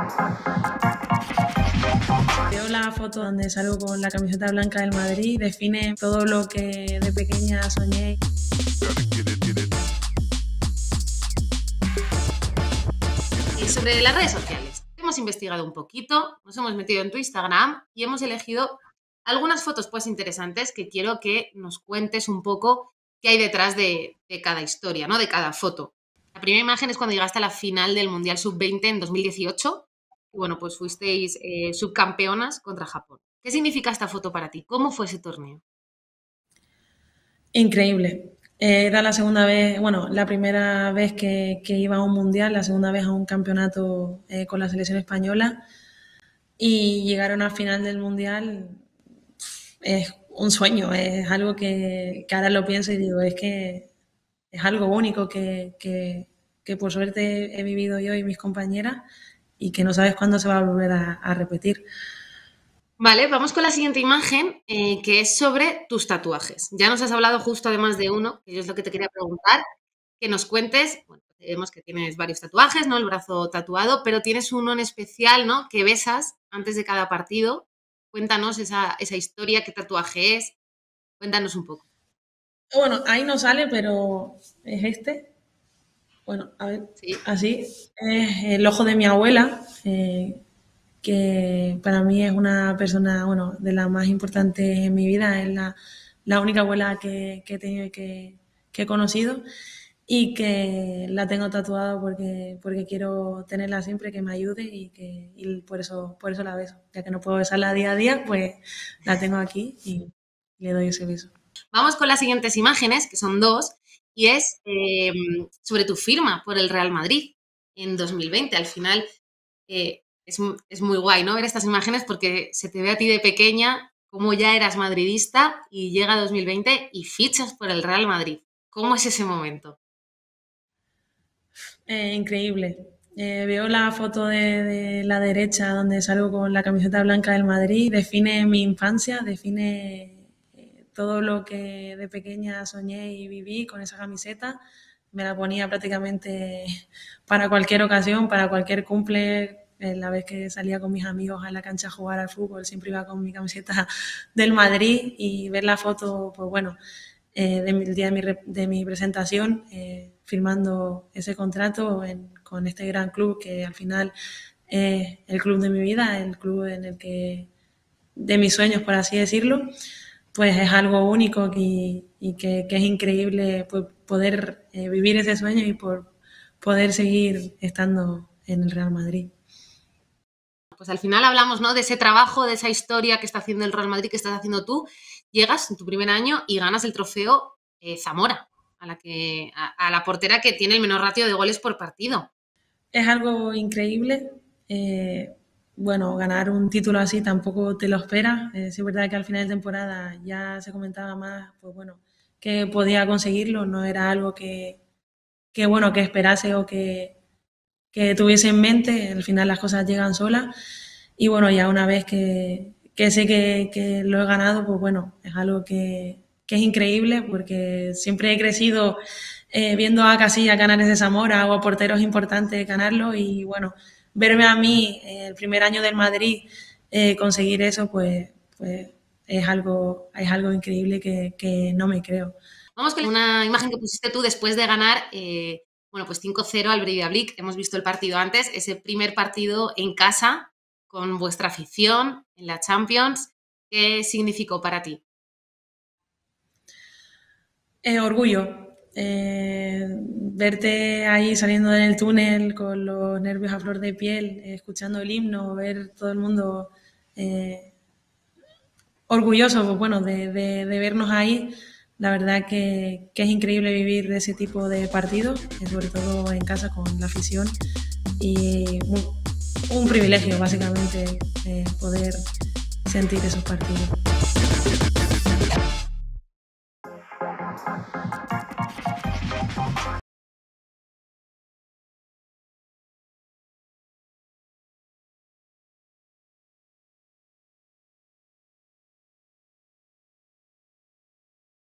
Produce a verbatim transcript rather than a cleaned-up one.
Veo la foto donde salgo con la camiseta blanca del Madrid, define todo lo que de pequeña soñé. Y sobre las redes sociales, hemos investigado un poquito, nos hemos metido en tu Instagram y hemos elegido algunas fotos pues interesantes que quiero que nos cuentes un poco qué hay detrás de, de cada historia, ¿no? De cada foto. La primera imagen es cuando llegaste a la final del Mundial sub veinte en dos mil dieciocho. Y bueno, pues fuisteis eh, subcampeonas contra Japón. ¿Qué significa esta foto para ti? ¿Cómo fue ese torneo? Increíble. Eh, Era la segunda vez, bueno, la primera vez que, que iba a un mundial, la segunda vez a un campeonato eh, con la selección española y llegar a una final del mundial es un sueño, es algo que, que ahora lo pienso y digo, es que es algo único que, que, que por suerte he vivido yo y mis compañeras y que no sabes cuándo se va a volver a, a repetir. Vale, vamos con la siguiente imagen, eh, que es sobre tus tatuajes. Ya nos has hablado justo además de uno, que yo es lo que te quería preguntar, que nos cuentes, bueno, vemos que tienes varios tatuajes, ¿no? El brazo tatuado, pero tienes uno en especial, ¿no? Que besas antes de cada partido. Cuéntanos esa, esa historia, qué tatuaje es, cuéntanos un poco. Bueno, ahí no sale, pero es este. Bueno, a ver, Sí. así. Es el ojo de mi abuela, eh, que para mí es una persona, bueno, de las más importantes en mi vida. Es la, la única abuela que, que he tenido y que, que he conocido y que la tengo tatuada porque, porque quiero tenerla siempre, que me ayude y, que, y por, eso, por eso la beso. Ya que no puedo besarla día a día, pues la tengo aquí y le doy ese beso. Vamos con las siguientes imágenes, que son dos, y es eh, sobre tu firma por el Real Madrid en dos mil veinte. Al final eh, es, es muy guay, ¿no? Ver estas imágenes porque se te ve a ti de pequeña cómo ya eras madridista y llega dos mil veinte y fichas por el Real Madrid. ¿Cómo es ese momento? Eh, increíble. Eh, veo la foto de, de la derecha donde salgo con la camiseta blanca del Madrid, define mi infancia, define eh, todo lo que de pequeña soñé y viví con esa camiseta. Me la ponía prácticamente para cualquier ocasión, para cualquier cumple. Eh, la vez que salía con mis amigos a la cancha a jugar al fútbol, siempre iba con mi camiseta del Madrid y ver la foto, pues bueno, eh, del día de mi, de mi presentación, eh, firmando ese contrato en, con este gran club que al final es el club de mi vida, el club en el que de mis sueños, por así decirlo, pues es algo único y, y que, que, es increíble pues, poder eh, vivir ese sueño y por poder seguir estando en el Real Madrid. Pues al final hablamos, ¿no? De ese trabajo, de esa historia que está haciendo el Real Madrid, que estás haciendo tú. Llegas en tu primer año y ganas el trofeo eh, Zamora, a la, que, a, a la portera que tiene el menor ratio de goles por partido. Es algo increíble. Eh, bueno, ganar un título así tampoco te lo esperas. Eh, sí es verdad que al final de temporada ya se comentaba más, pues bueno, que podía conseguirlo. No era algo que, que bueno, que esperase o que, que tuviese en mente. Al final las cosas llegan solas. Y bueno, ya una vez que, que sé que, que lo he ganado, pues bueno, es algo que, que es increíble porque siempre he crecido eh, viendo a Casillas ganar ese Zamora o a porteros importantes ganarlo y bueno, verme a mí eh, el primer año del Madrid eh, conseguir eso, pues, pues es, algo, es algo increíble que, que no me creo. Vamos con una imagen que pusiste tú después de ganar, eh, bueno, pues cinco cero al Breidablik. Hemos visto el partido antes, ese primer partido en casa con vuestra afición en la Champions. ¿Qué significó para ti? Eh, orgullo. Eh, verte ahí saliendo del túnel con los nervios a flor de piel, eh, escuchando el himno, ver todo el mundo eh, orgulloso, pues bueno, de, de, de, vernos ahí. La verdad que, que, es increíble vivir ese tipo de partidos, sobre todo en casa con la afición. Y un, un privilegio, básicamente, eh, poder sentir esos partidos.